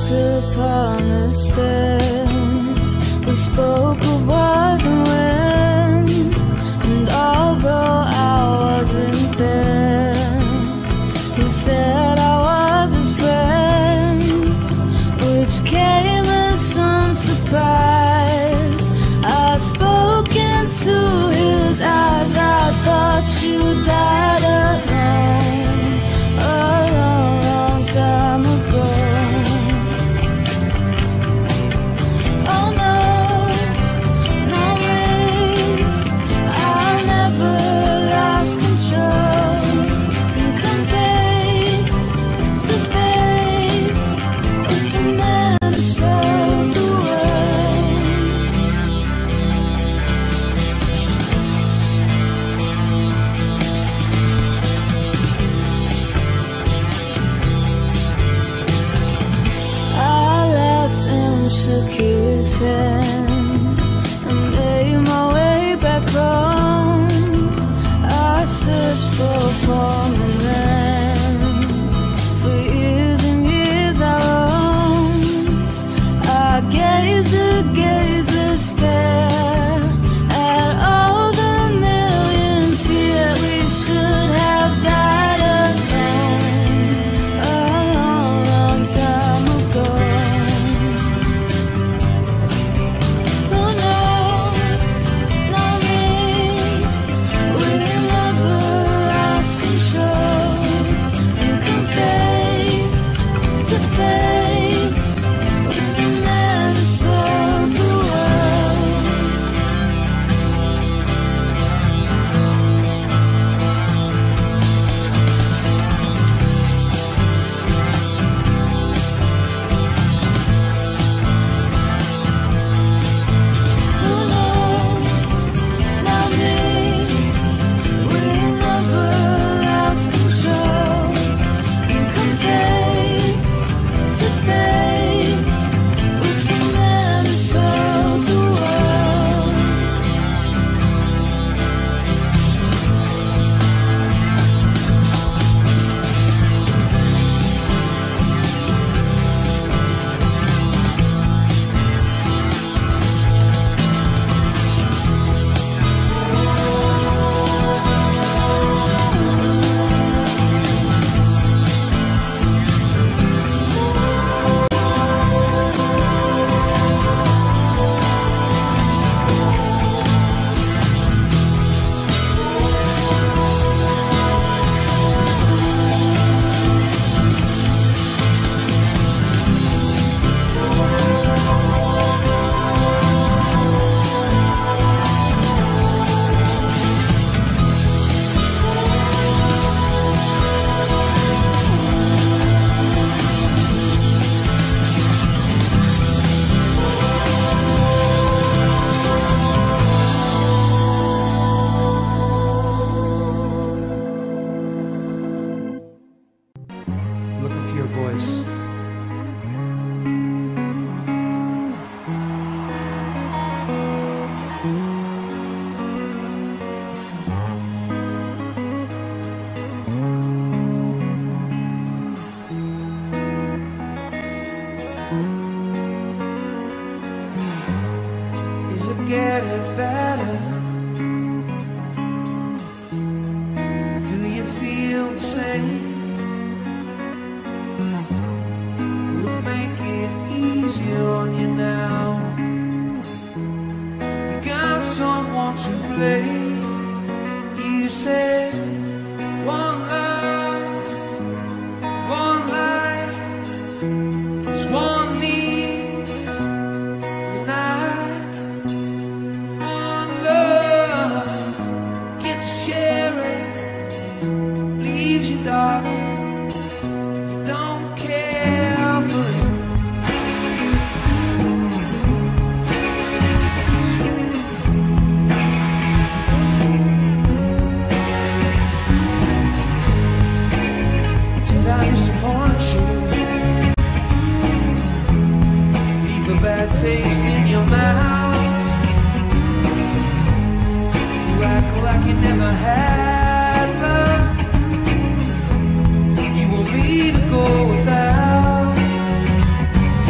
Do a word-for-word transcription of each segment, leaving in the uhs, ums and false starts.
lost upon the stairs. We spoke of was and when, and although I wasn't there, he said I was his friend, which came as some surprise. I spoke into his eyes. I thought you died alone a long, long time ago. Oh no, not me. I never lost control and come face to face with the man who sold the world. I left and shook his hand and made my way back home. I searched for a foreign land for years and years I roamed. I gazed a gaze a stare at all the millions here. We should have died alone a long, long time ago. Who knows? Not me. We never lost control and come face to face with the man who sold the world. Who knows? Not me. We never lost control and come face to face with the man who sold the world. Looking for your voice. Is it getting better? Do you feel the same? Will it make it easier on you now? You got someone to blame. You said one love, one life, it's one need, united. One love gets sharing, leaves you, darling. You don't care for it. Did I disappoint you? Leave a bad taste in your mouth. You act like you never had love. You want me to go without.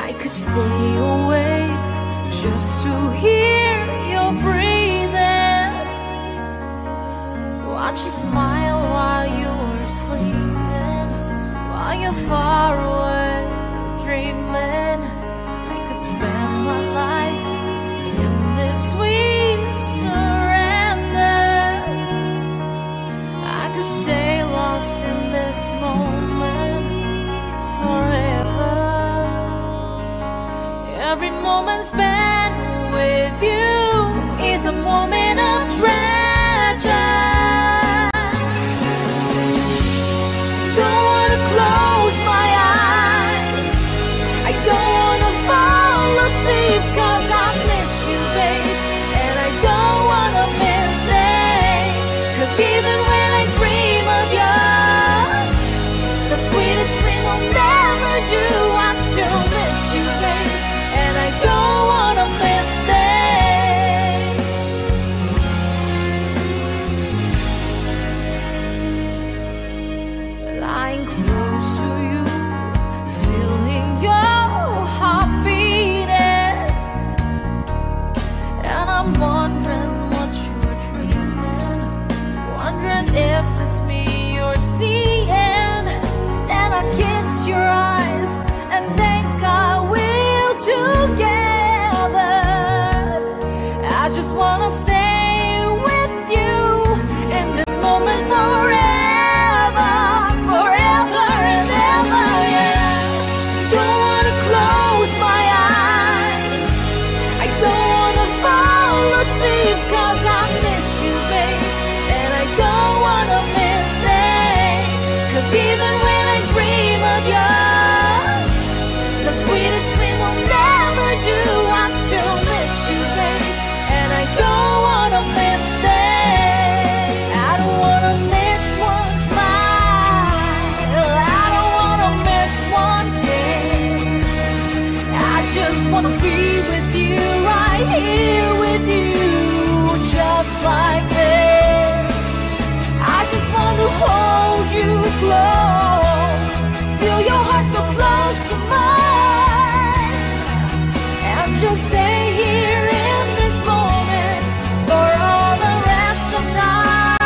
I could stay awake just to hear your breathing, watch you smile while you were sleeping, while you're far away dreaming. I could spend my life in this sweet surrender. I could stay lost in this moment forever. Every moment spent with you is a moment of treasure. Don't wanna close my eyes, I don't wanna fall asleep, cause I miss you, babe, and I don't wanna miss them. Cause even when I dream of you, the sweetest dream will never do. I still miss you, babe, and I don't wanna miss them. Lying close to you, feeling your heart beating, and I'm wondering what you're dreaming, wondering if it's me you're seeing. Then I kiss your eyes and thank God we're together. I just wanna stay with you in this moment forever, forever and ever, yeah. Don't wanna close my eyes, I don't wanna fall asleep, cause I miss you, babe, and I don't wanna miss them. Cause even when I dream of you, the sweetest dream will never do. I still miss you, babe, and I don't wanna miss them. I don't wanna miss one smile, I don't wanna miss one kiss. I just wanna be with you, right here with you, just like this. I just wanna hold you close, feel your heart so close to mine, and just stay here in this moment for all the rest of time.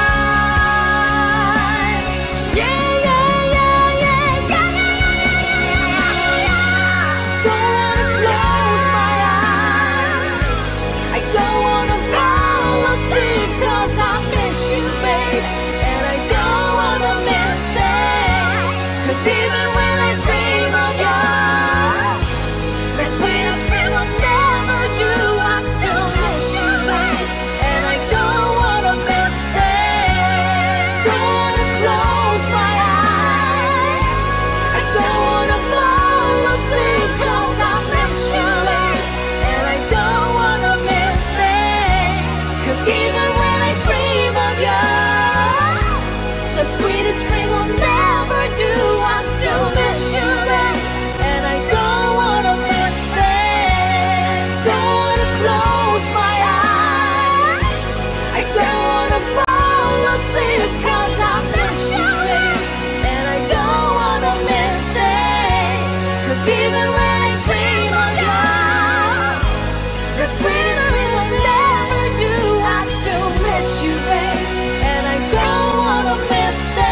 Yeah, yeah, yeah, yeah, yeah, yeah, yeah, yeah. Don't wanna close my eyes, I don't wanna fall asleep, cause I miss you, babe, and I don't wanna miss them. Cause even when I dream of you, the sweetest dream will never do. I still miss you, babe, and I don't wanna miss them. Don't wanna close my eyes, I don't wanna fall asleep, cause I miss you, babe, and I don't wanna miss them. Cause even when I dream of you, the sweetest dream will never do. I still miss you, babe, and I don't wanna miss them. Don't wanna close my eyes, I don't wanna fall asleep, cause I miss you, babe, and I don't wanna miss them. Cause even when I dream of you, the sweetest dream will never do. I still miss you, babe, and I don't wanna miss them.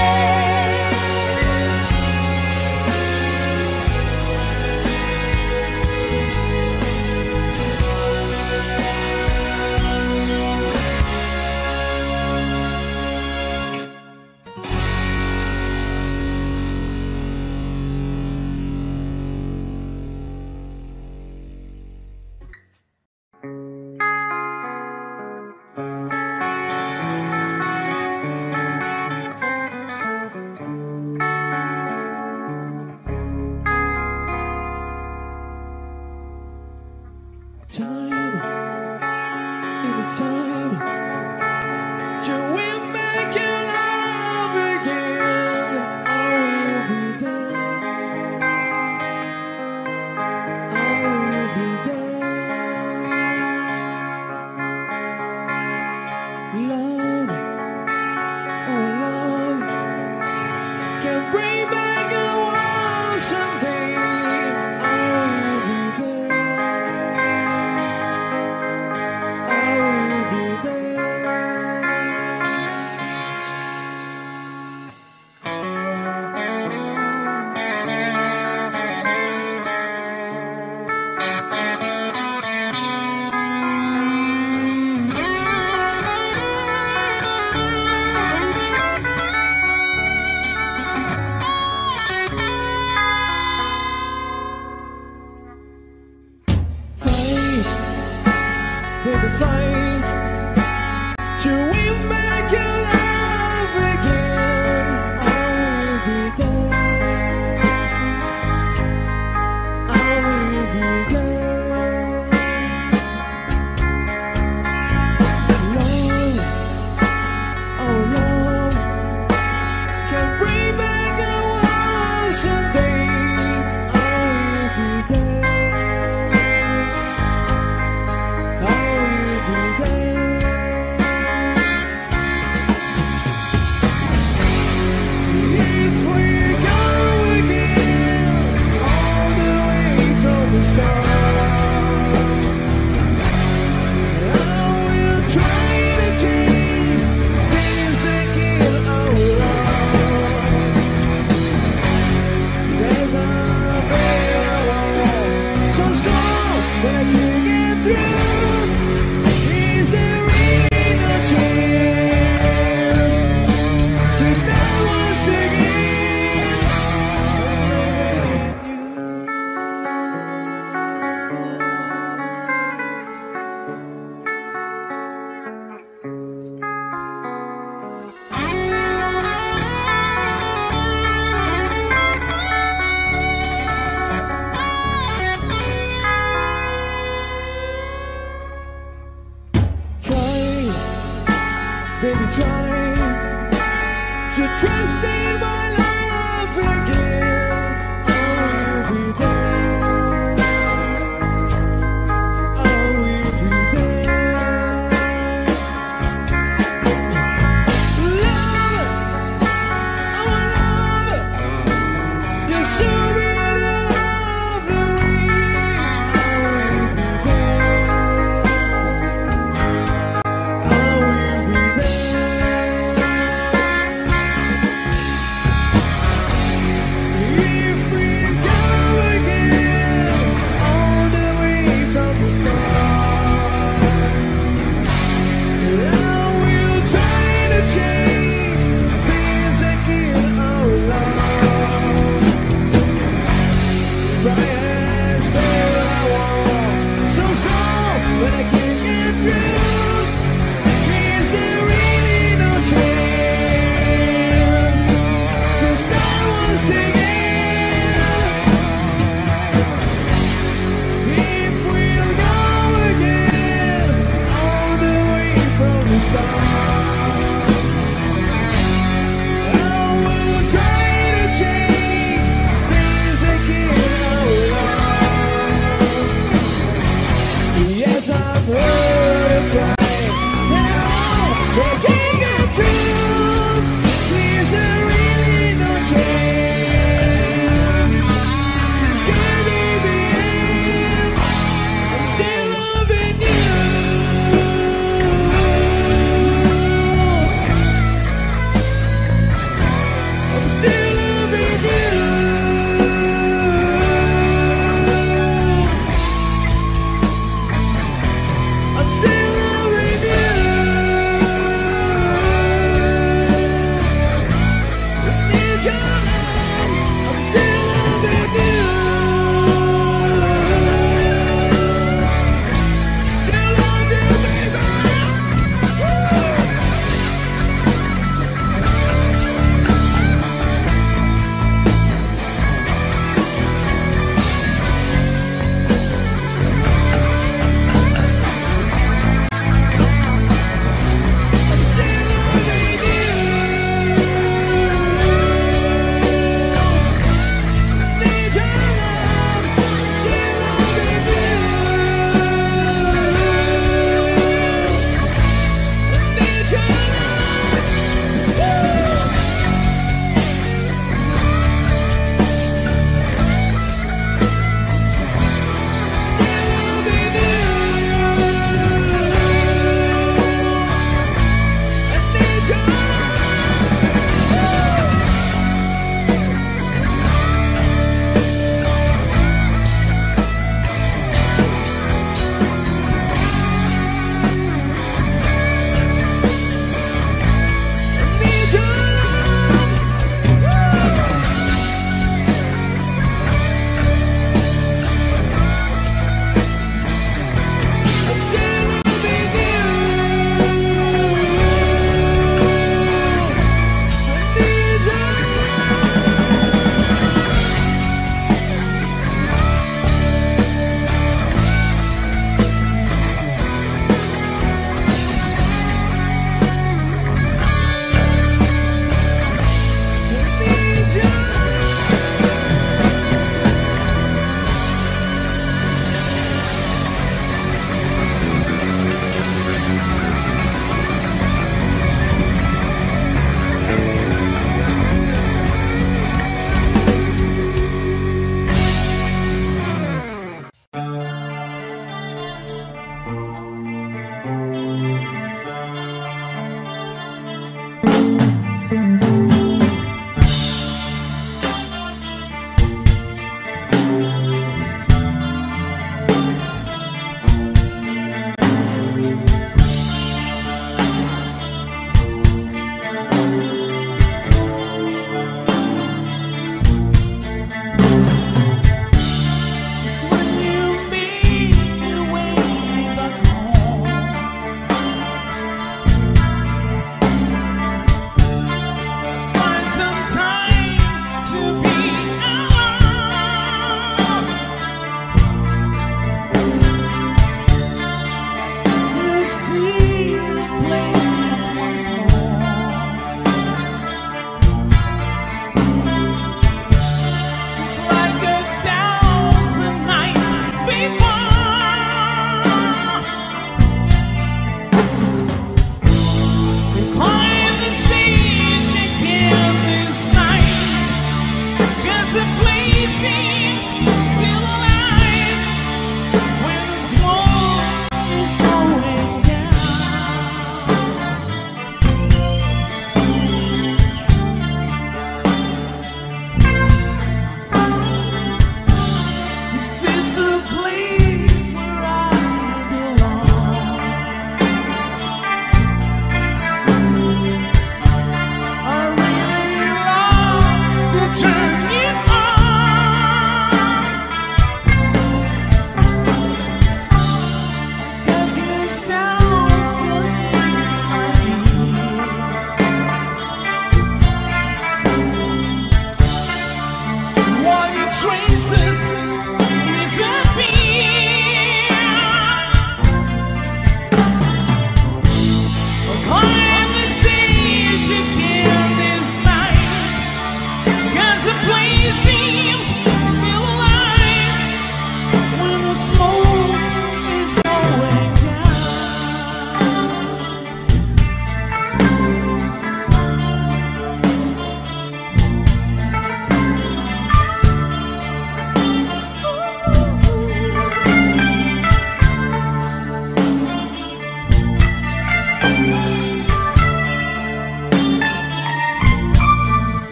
Time, it is time. Shall we make it love again? I will be there. I will be there. Love, oh love, can bring back the world someday. I will fight till we make it love again. I will be there. I will be there. Love, oh love, can bring back a world someday. I will be there. I will be there. If we go again, all the way from the start, I will try to change things that kill our love. There's a barrier so strong that I can't get through. Is there really no chance to start once again? Try, baby, try to trust in my love again. I will be there. I will be there. Love, oh love, you're so really lovely. I will be there. I will be there.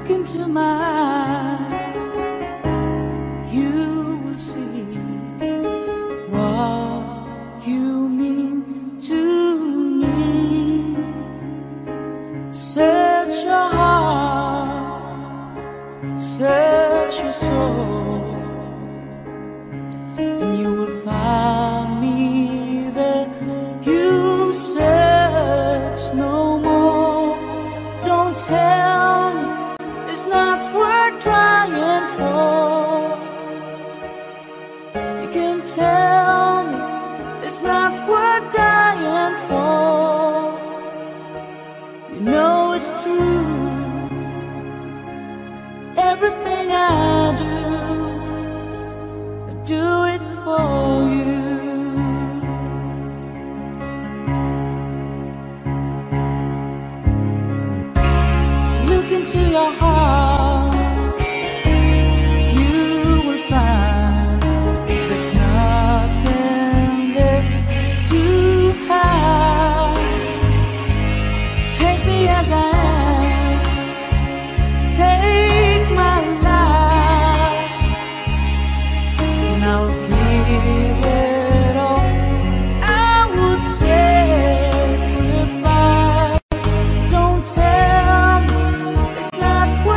look into my eyes, you will see what you mean to me. Search your heart, search your soul, and you will find me there. You'll search no more. Don't tell me it's not worth trying for. You can tell me it's not worth dying for. You know it's true. Everything I do, I do it for you. Look into your heart, you will find there's nothing there to hide. Take me as I am, take my life, and I'll give it all. I would sacrifice. Don't tell me it's not worth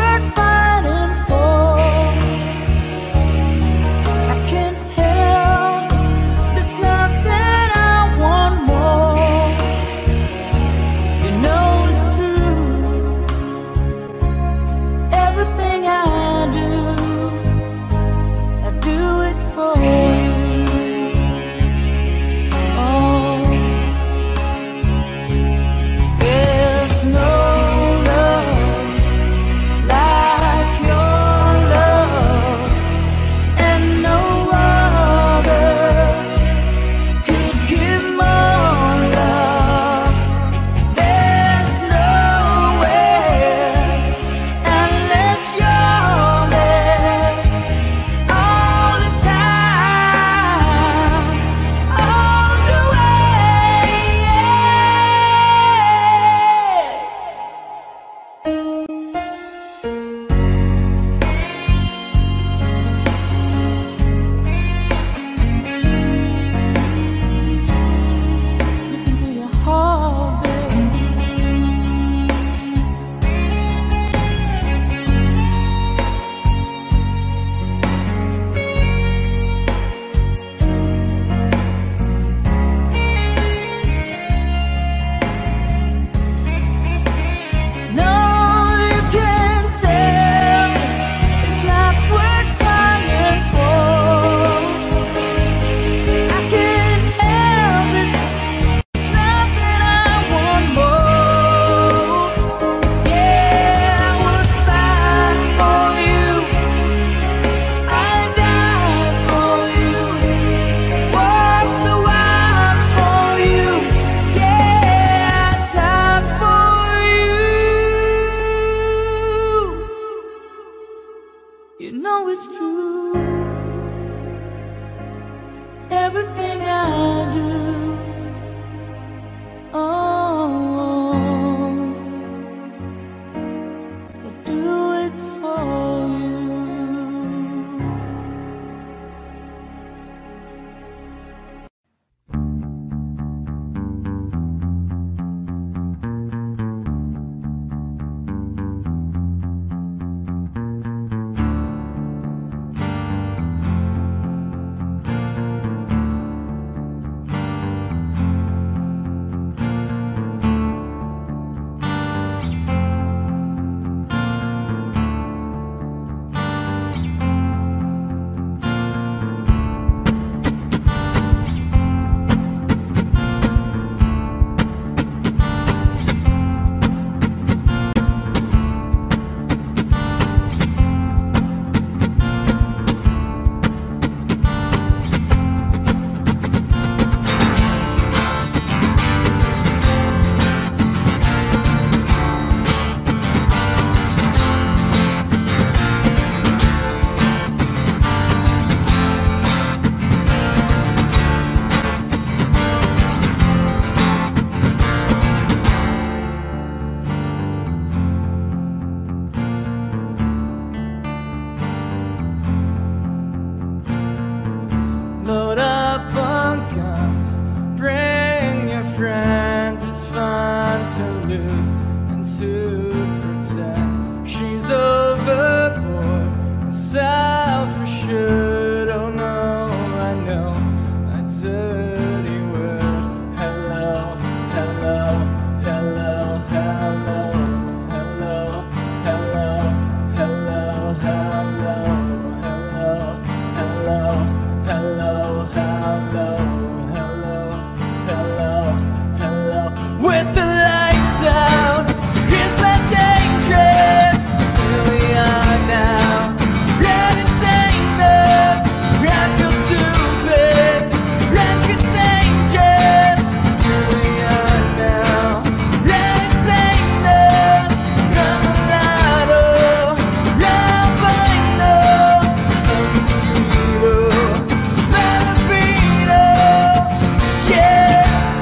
and to pretend she's overboard and self-assured. Oh no, I know a dirty word. Hello, hello, hello, hello, hello, hello, hello, hello, hello, hello, hello, hello, hello, hello, hello. With the lights out, it's less dangerous. Here we are now. Red and famous. I feel stupid. Red contagious. Here we are now. Red and famous. I'm a lotto. Albino. A mosquito. Malabino. Yeah.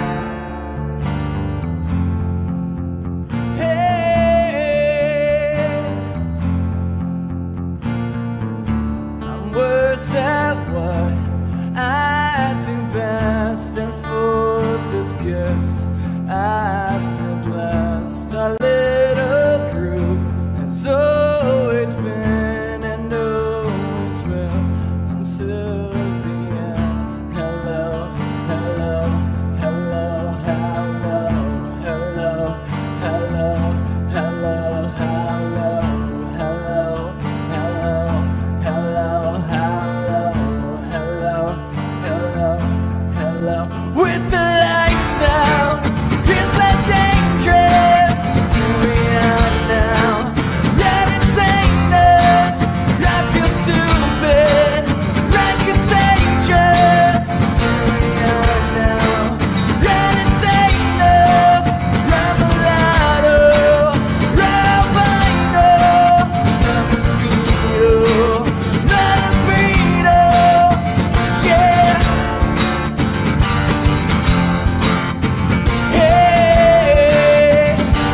Hey. I'm worse at what I do best, and for this gift I feel blessed. Our little group has always been and always will until the end. Hello, hello, hello, hello, hello, hello, hello, hello, hello, hello, hello, hello, hello, hello, hello. With the lights out, it's less dangerous. Here we are now. Let it famous. I feel stupid. Red contagious. Here we are now. Let it famous. I'm a lotto. Albino. A mosquito. Malabino. Yeah. Hey.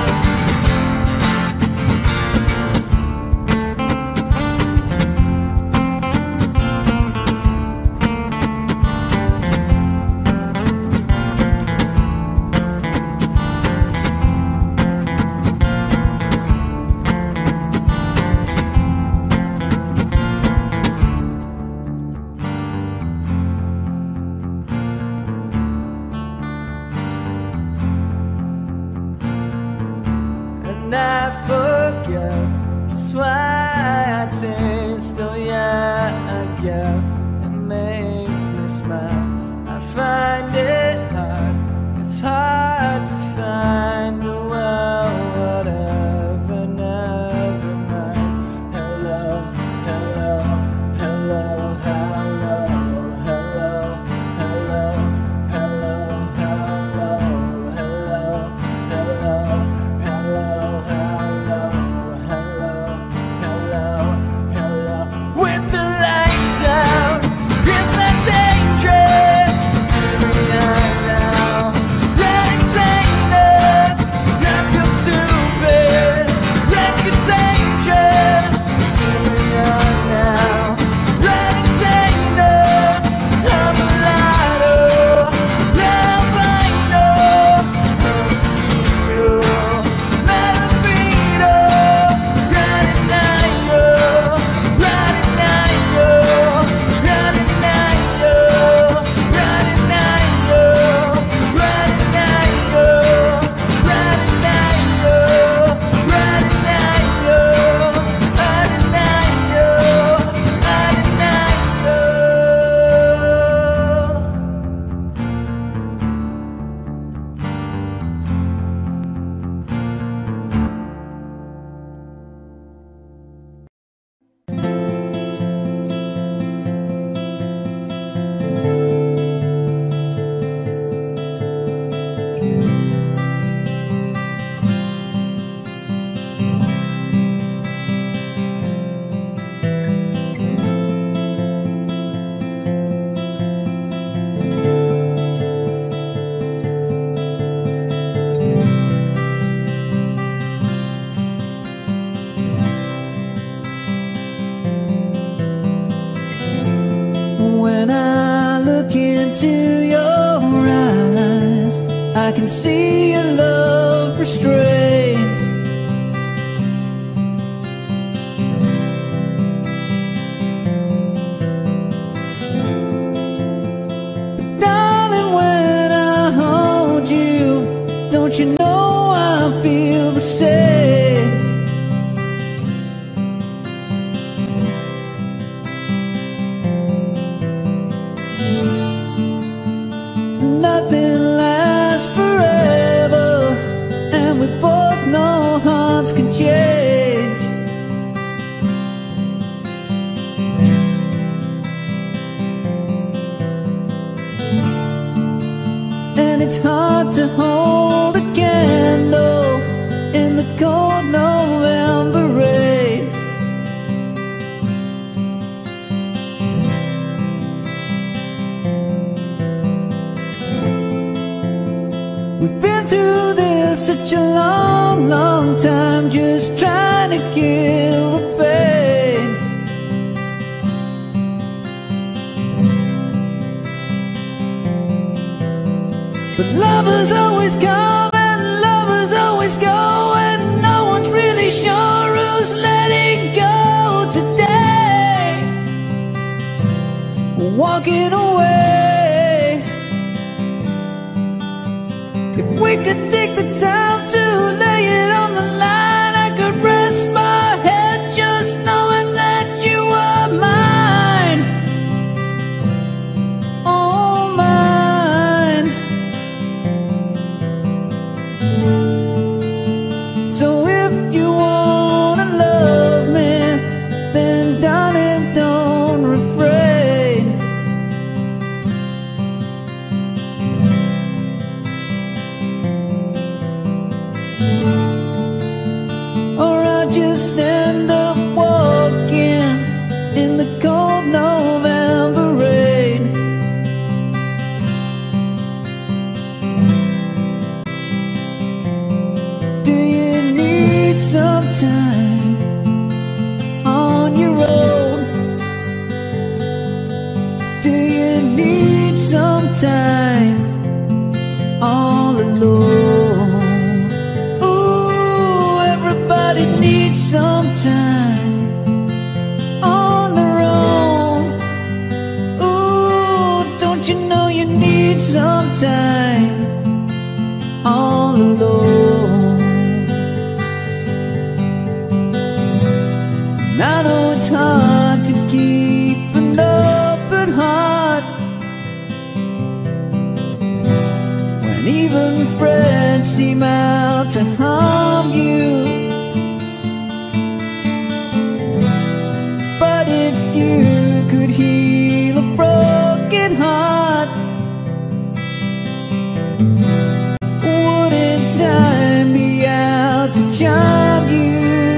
And I forget just why I taste. Oh yeah, I guess it makes me smile. I find it hard, it's hard to find. Oh well, whatever, never mind. Hello, hello, hello, hello, hello, hello, hello, hello, hello, hello, hello, hello, hello, hello, hello. With the lights out, it's not dangerous. Here we are now. Red and famous. I feel stupid. Red contagious. Here we are now. Red and famous. I'm a lotto. Albino. A mosquito. Malabino. Radinayo. Radinayo. Radinayo. Radinayo. Radinayo. Radinayo. Radinayo. When I look into your eyes, I can see your love restrained. say. Nothing lasts forever, and we both know hearts can change. And it's hard to hold a candle in the cold November rain. We've been through this such a long, long time, just trying to kill the pain. But lovers always come and lovers always go, and no one's really sure who's letting go today. Walking away. If we could take the time to lay it on the line, I could rest my head just knowing that you were mine. Oh, mine. So if you wanna love me, then darling, don't refrain. Or I'll just end up walking in the cold November rain. Do you need some time on your own? Do you need some time all alone? Ooh, everybody needs some time on their own. Ooh, don't you know you need some time all alone? And I know it's hard to keep an open heart when even friends seem out to harm you. But if you could heal a broken heart, wouldn't time be out to charm you?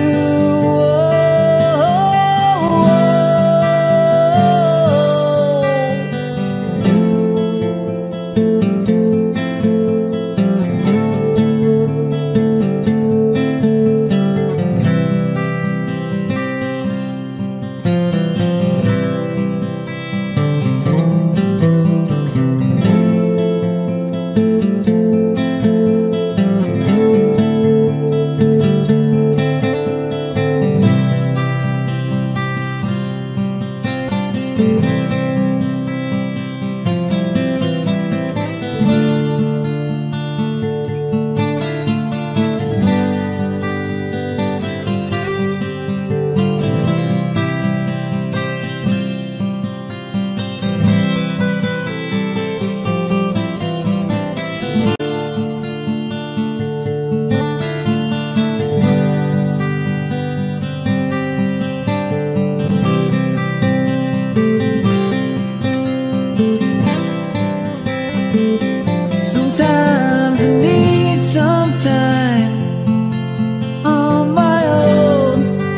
Sometimes I need some time on my own.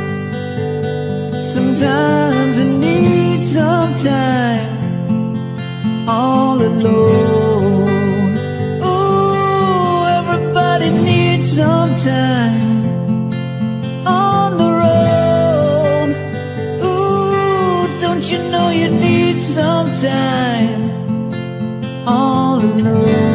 Sometimes I need some time all alone. Ooh, everybody needs some time on their own. Ooh, don't you know you need some time all alone?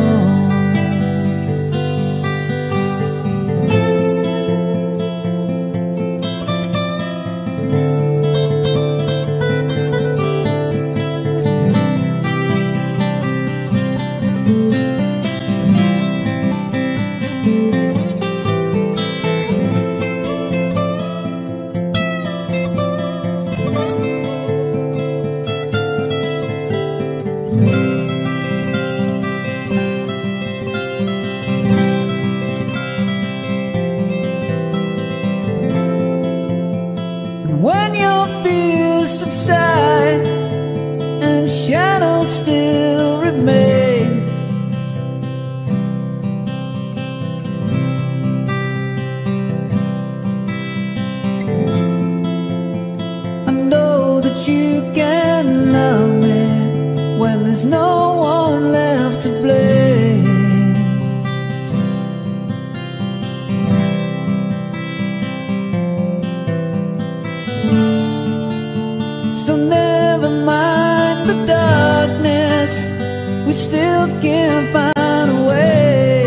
we still can't find a way.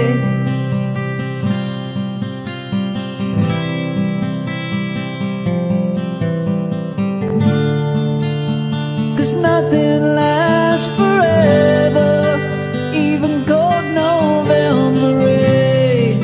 Cause nothing lasts forever, even cold November rain.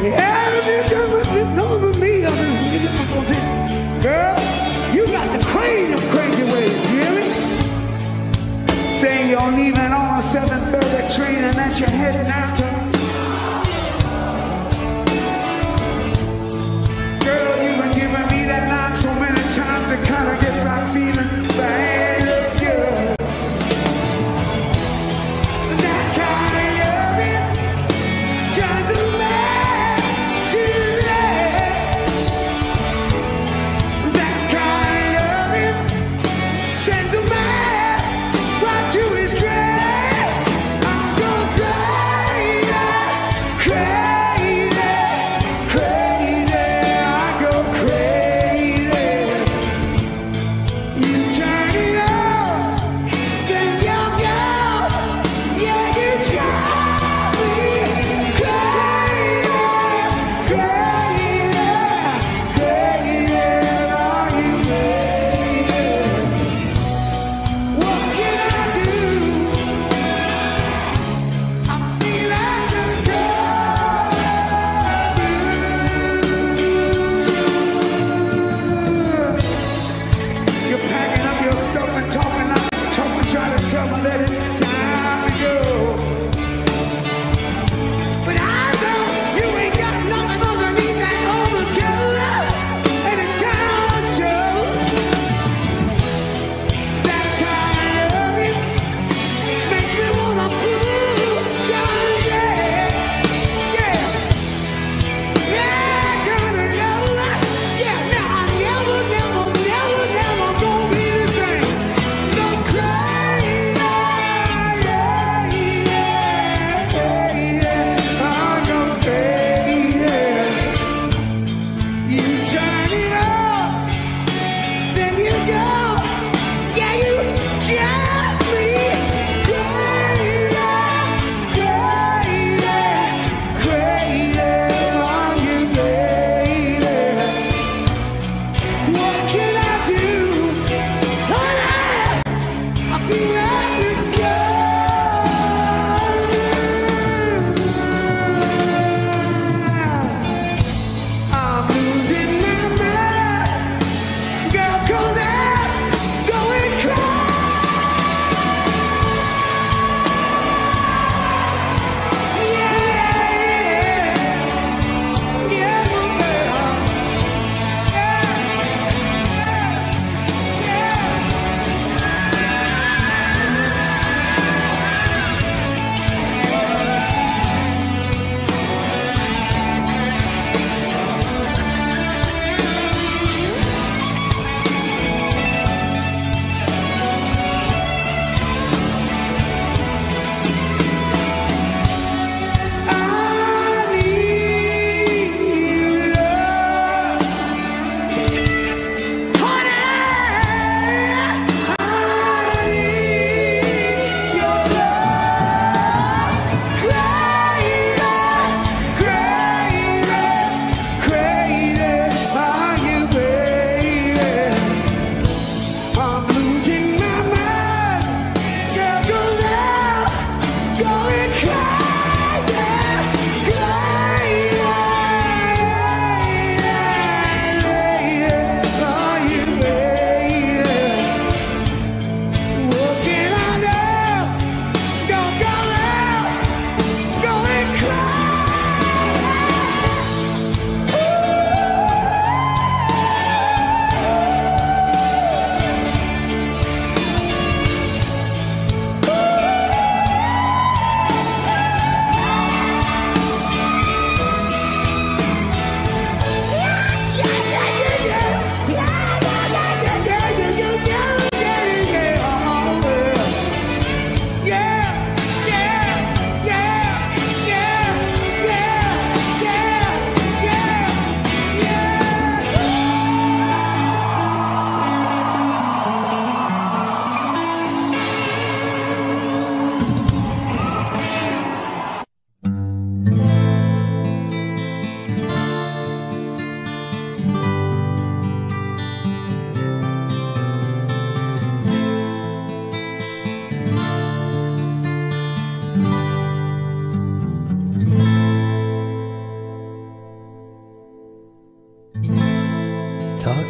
Yeah, if you come over me, I'm gonna say, girl, you got the crazy, crazy ways, you hear me? Saying you're leaving on a seven thirty train and that you're heading out to. Girl, you've been giving me that knock so many times it kind of gets my feeling bad as good. That kind of it turns a man to lead. That kind of it sends a man right to his grave. I go crazy, crazy, crazy. I go crazy. You turn it on, then you go. Yeah, you drive me crazy, crazy, crazy. Are you crazy? What can I do? I feel like a girl. You're packing up your stuff and talking like it's tough and trying to tell me that it's time to go. But I know you ain't got nothing underneath that overcoat, and it down shows. That kind of it makes me wanna pull down, yeah, yeah. That kind of love, yeah. Now I never, never, never, never gonna be the same. No crazy, yeah, yeah, yeah. I go crazy. You turn it on, then you go. Yeah, you drive me crazy, crazy, crazy. Are you crazy? What can I do? Oh, I feel like a girl. I'm losing my mind. Girl, 'cause I'm going crazy. Yeah, yeah, my girl. Yeah, yeah. I need love, honey. I need your love. Crazy, crazy, crazy. Are you crazy? I'm losing my mind. Girl, 'cause I'm going crazy.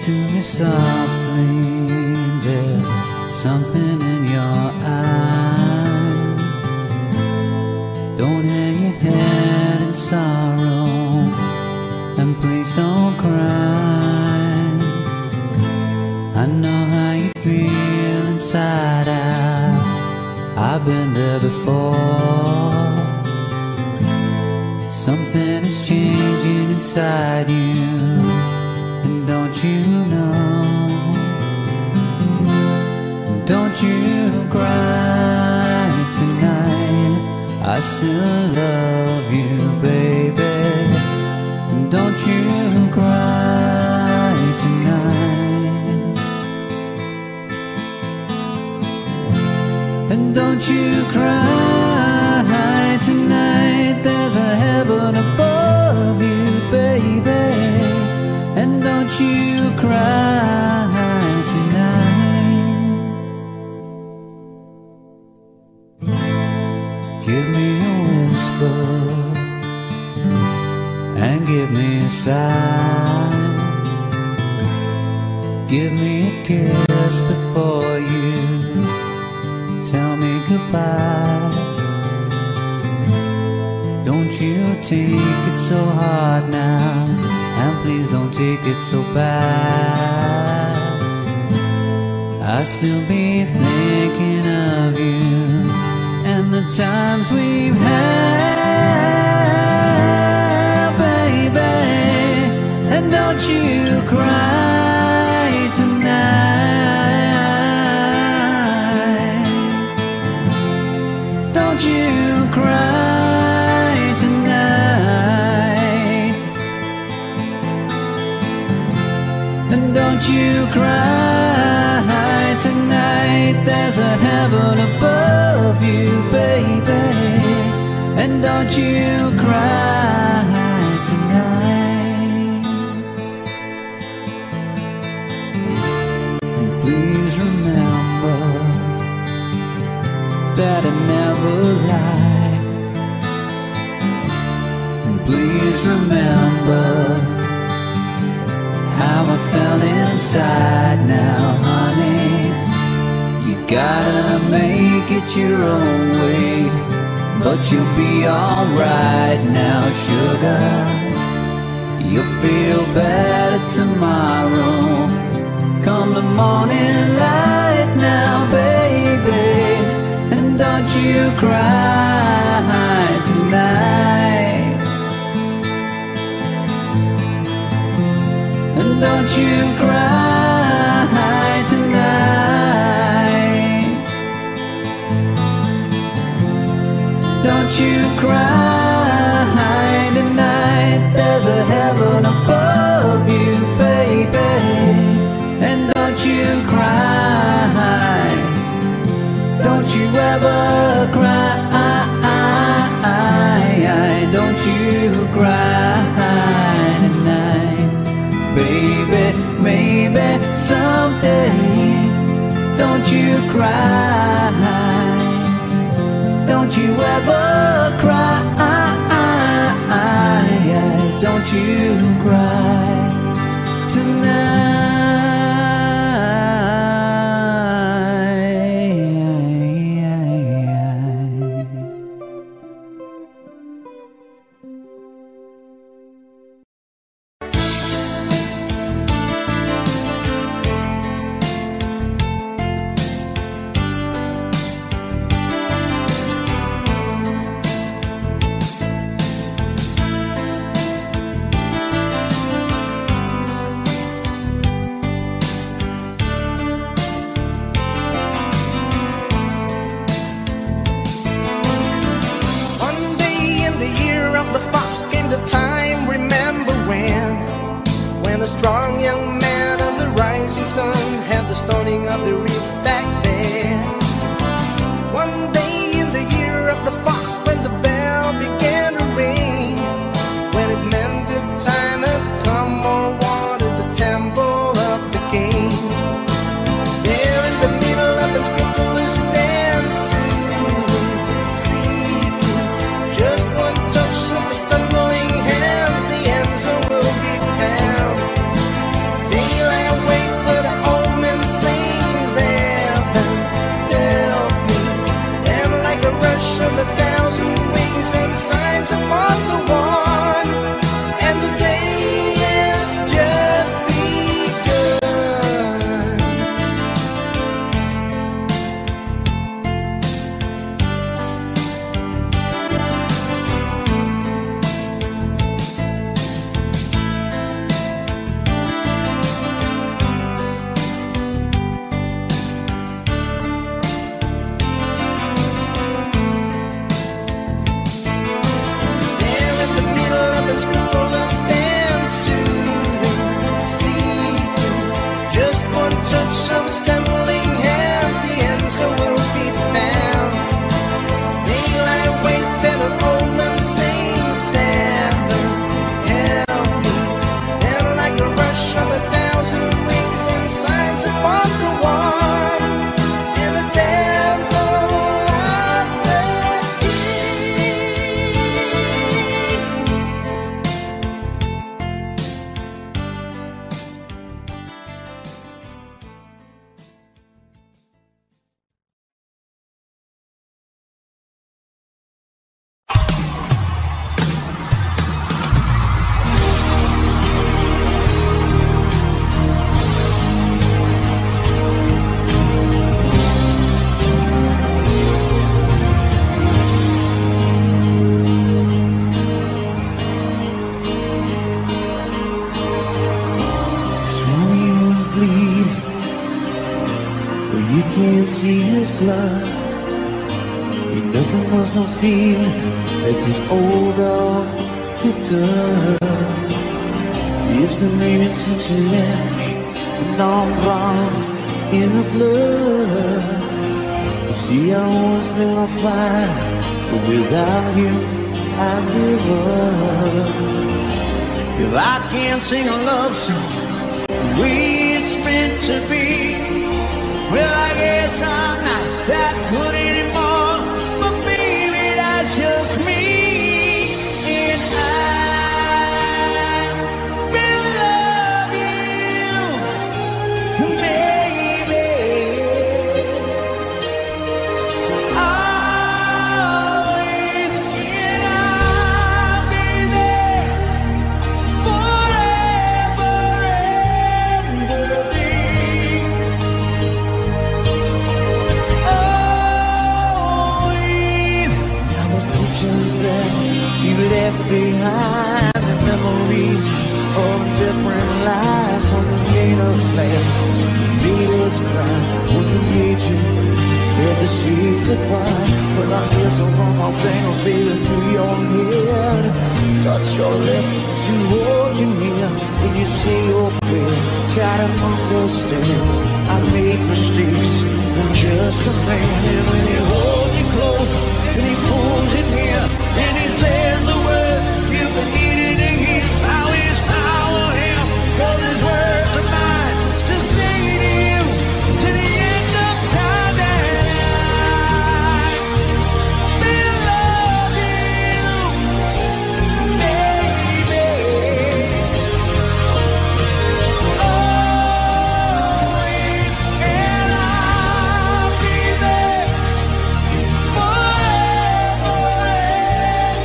to me softly, there's something in your eyes. Don't hang your head in sorrow, and please don't cry. I know how you feel inside out, I've been there before. Something is changing inside you, and don't you know? Don't you cry tonight, I still love you, baby. Don't you cry tonight. And don't you cry tonight, there's a heaven above you, baby. And don't you cry tonight. Give me a whisper and give me a sigh. Give me a kiss before you tell me goodbye. Don't you take it so hard now, and please don't take it so bad. I'll still be thinking of you and the times we've had, baby. And don't you cry tonight. Don't you cry tonight. And don't you cry tonight, there's a heaven above you, baby. And don't you cry tonight. And please remember that I never lied. And please remember how I felt inside now, honey. You gotta make it your own way, but you'll be alright now, sugar. You'll feel better tomorrow, come the morning light now, baby. And don't you cry tonight. And don't you cry tonight. Don't you cry tonight, there's a heaven above you, baby. And don't you cry, don't you ever cry. Don't you cry tonight, baby. Maybe someday, don't you cry. Don't you ever cry. Don't you cry tonight. A strong young man of the rising sun had the stoning of the reef back then. One day in the year of the fox, when the bell began to ring, when it meant that time had come or wanted the temple of the king. There in the middle of unscrupulous dancing, seeking just one touch of the stumbling hands, the answer will be found. Daylight blood. Ain't nothing but some feelings that this old dog kicked up. It's been raining since you left me, and now I'm drowned in the flood. You see, I always been a fighter, but without you, I give up. If I can't sing a love song the way it's meant to be, well, I guess I'm not that good anymore. But baby, that's just me. And I will love you, baby. Always, and I'll be there forever and ever. That you left behind, the memories of different lives on the made us laugh, some made us cry, when we made you had to say goodbye. But I'm here to run my fingers, baby, through your head, touch your lips to hold you near. When you say your prayers, try to understand I made mistakes, I'm just a man. And when he holds you close and he pulls you near, and he says the words you've been needing to hear, how is power him? Cause his words are mine to say to you to the end of time. And I will love you, baby. Always, and I'll be there forever.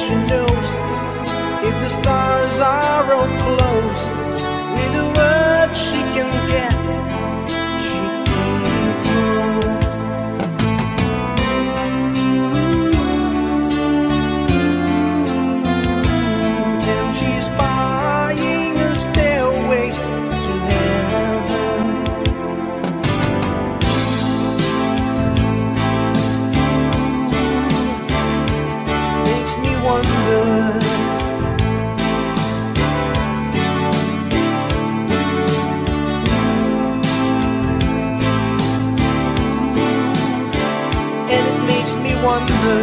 she knows if the stars are all close. With the words she can get, she can flow. And she's buying a stairway to heaven. Makes me wonder. Wonder.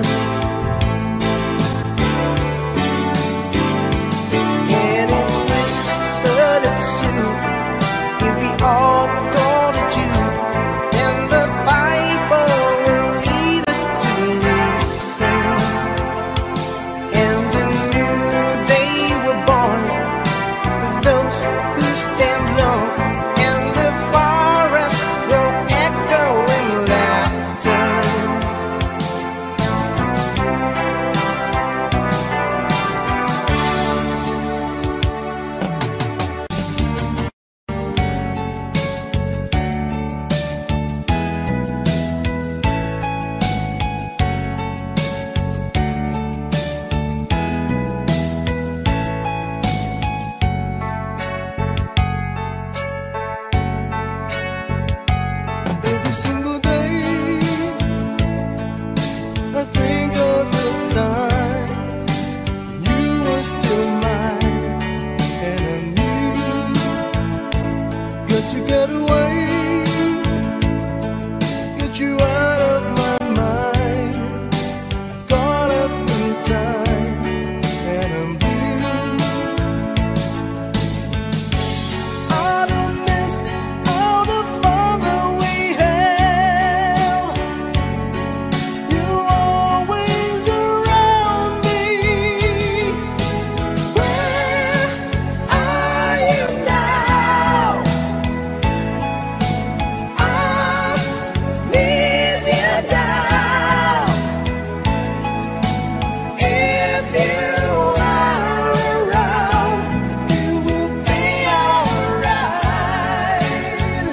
And it's whispered at Sue if we all go to Jew, and the Bible will lead us to listen. And a new day we're born with those who stand long, and the forest will echo in laughter. Every single day I think of the times you were still mine, and I knew got to get away, get you out of my mind. Caught up in time, and I'm blue. I don't miss all the fun that we have. You're always around me. Where are you now? I need you now. If you are around, it will be alright.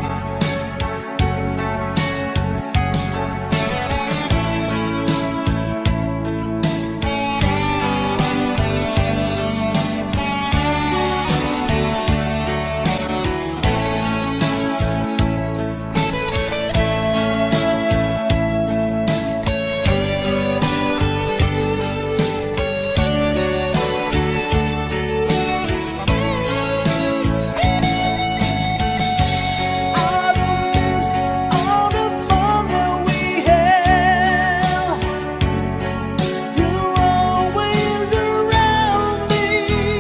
I don't miss all the fun that we have. You're always around me.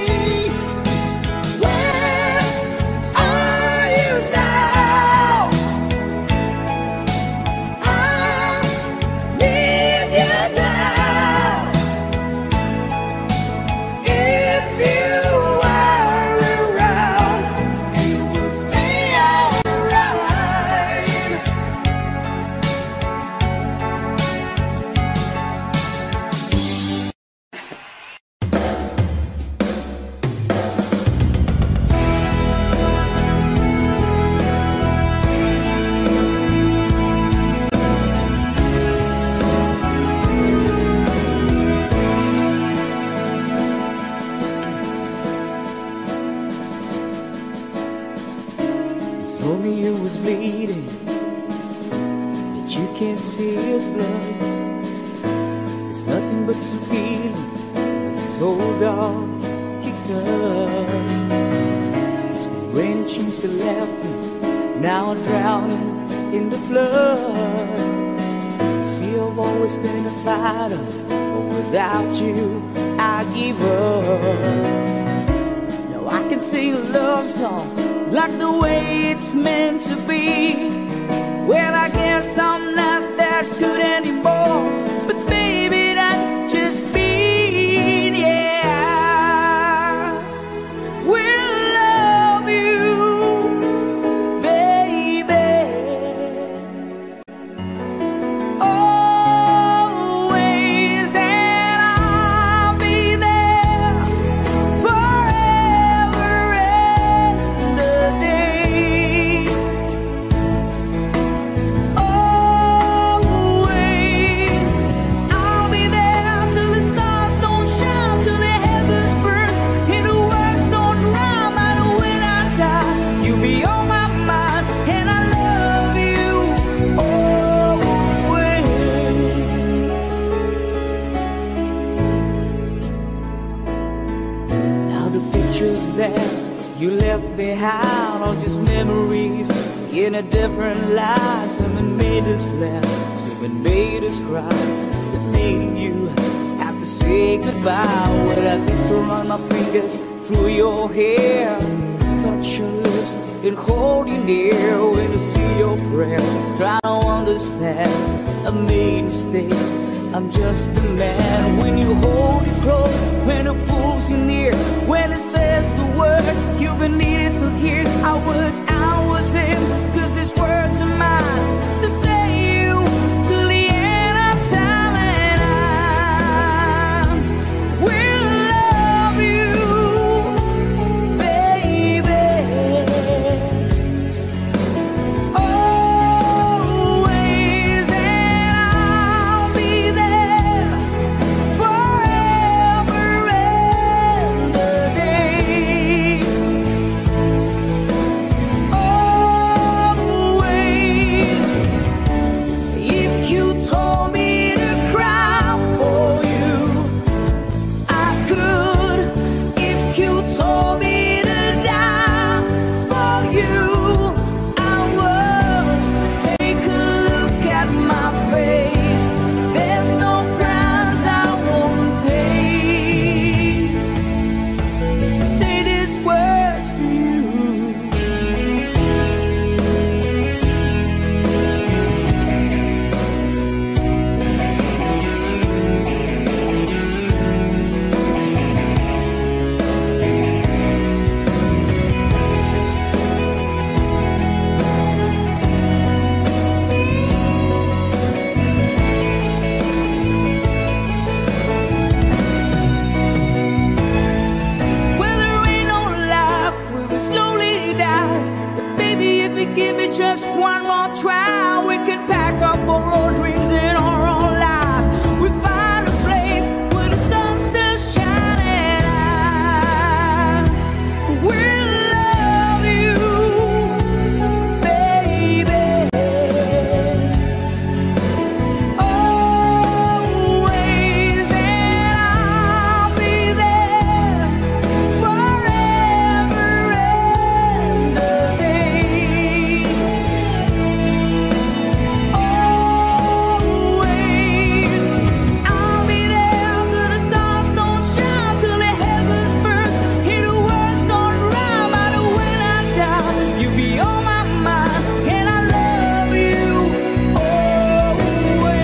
Where are you now? I need you now. If you are around, it will be alright. Told me you was bleeding, but you can't see his blood. It's nothing but some feeling his old dog kicked up. It's been raining since you left me, now I'm drowning in the flood. See, I've always been a fighter, but without you, I give up. Now I can sing a love song like the way it's meant to be. Well, I guess I'm not that good anymore, but baby, that just mean, yeah, we'll love you, baby, always and behind are just memories in a different life. Someone made us laugh, someone made us cry, but made you have to say goodbye. When I get to run my fingers through your hair, touch your lips and hold you near. When I see your prayers, try to understand I made mistakes, I'm just a man. When you hold it close, when it pulls you near, when it says the word you've been needing, so here I was, I was in, cause these words are mine to say you till the end of time, and I will love you, baby, always, and I'll be there forever and a day. Always, if you told me to cry for you, I could. If you told me to die for you, I would. Take a look at my face, there's no price I won't pay. Say these words to you. Well, there ain't no life where it slowly dies, but baby, if you give it just one more try, we can pack up all our dreams and our own lives. We find a place where the sun still shining. I will love you, baby, always, and I'll be there forever and a day. Always, I'll be there till the stars don't shine, till the heavens burn, and the words don't rhyme. I know when I die, you'll be on my mind, and I love you always.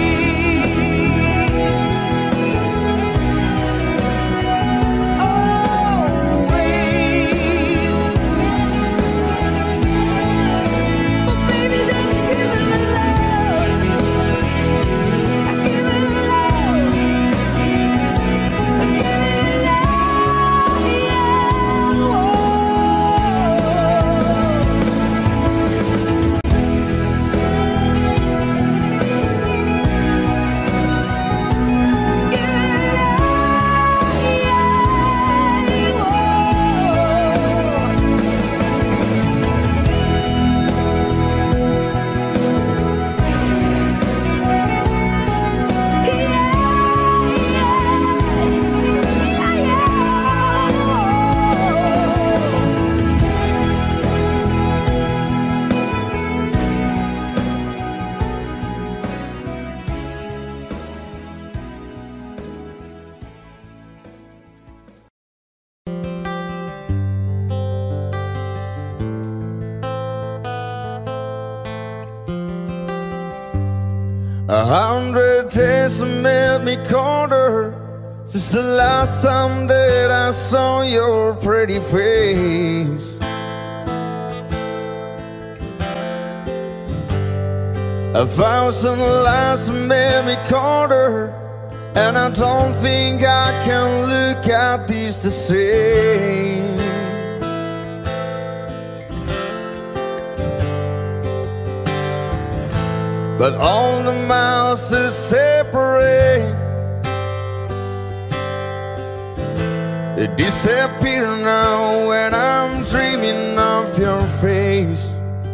Always. But baby, just give it a love. I give it a love. I give it a love, yeah. Whoa. Give it a love, yeah. Whoa. A hundred days have made me colder since the last time that I saw your pretty face. A thousand lies have made me colder, and I don't think I can look at these the same. But all the miles that separate, they disappear now when I'm dreaming of your face.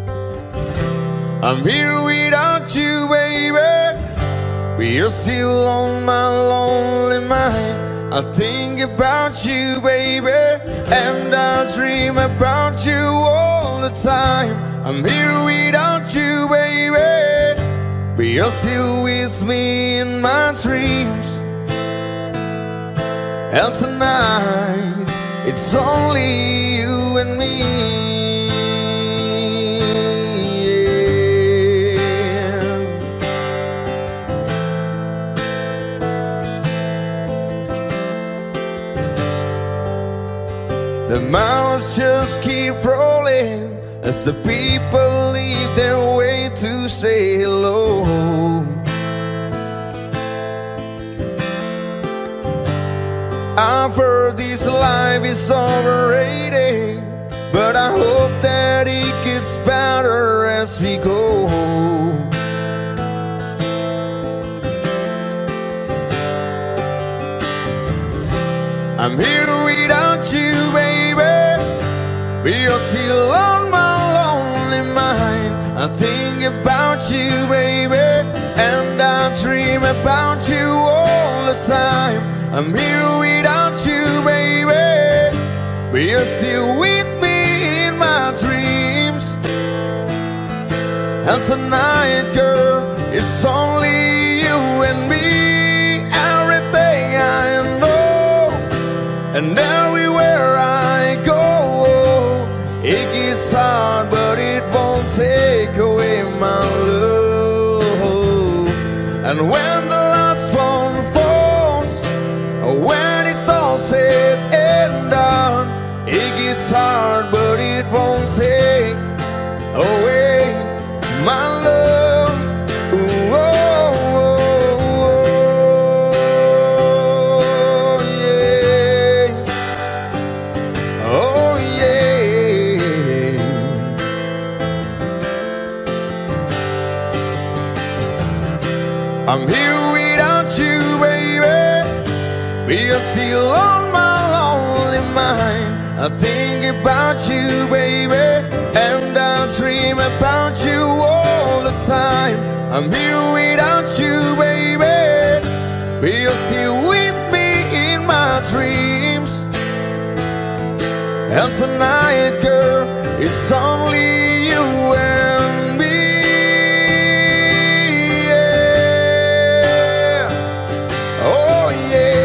I'm here without you, baby, but you're still on my lonely mind. I think about you, baby, and I dream about you all the time. I'm here without you, baby, but you're still with me in my dreams. And tonight, it's only you and me. Yeah. The miles just keep rolling as the people leave their way to say hello. I've heard this life is overrated, but I hope that it gets better as we go. I'm here without you, baby, but you're still on my lonely mind. I think about you, baby, and I dream about you all the time. I'm here without you, baby, but you're still with me in my dreams. And tonight, girl, it's only you and me. Everything I know, and everywhere I go, it gets hard, but it won't take away my love. And when the last one falls, when it's all said and done, it gets hard, but it won't take away my love. Ooh, oh, oh, oh, yeah. Oh, yeah. I'm here without you, baby, but you're still on my lonely mind. I think about you, baby, and I dream about you all the time. I'm here without you, baby, but you're still with me in my dreams. And tonight, girl, it's only you and me. Yeah. Oh, yeah.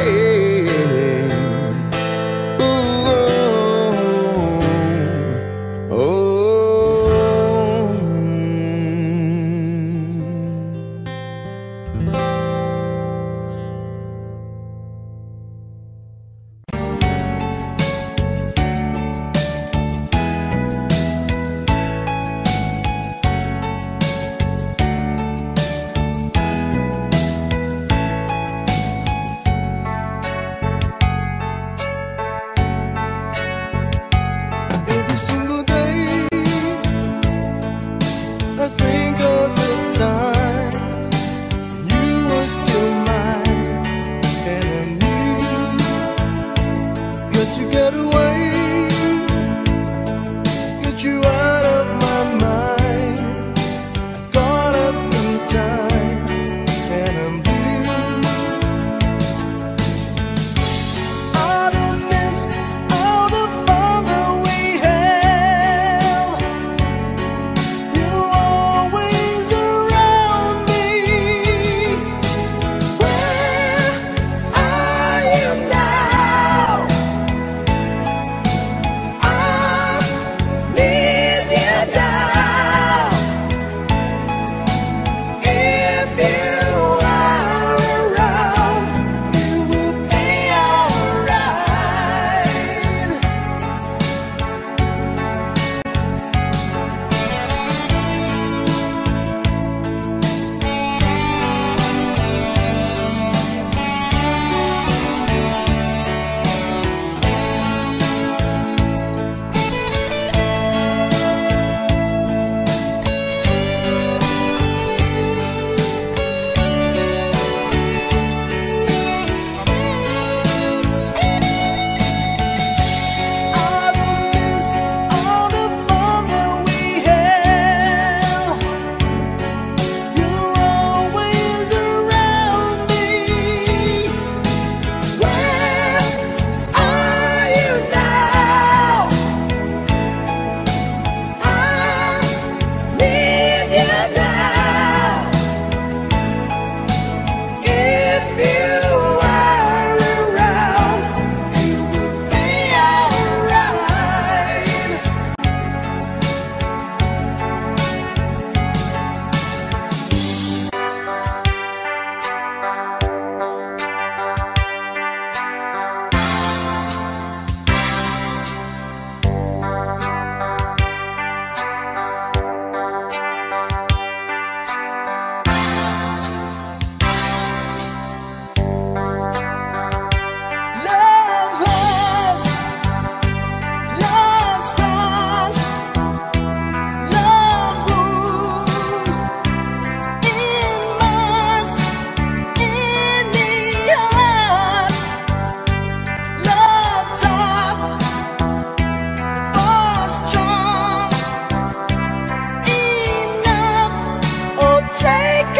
take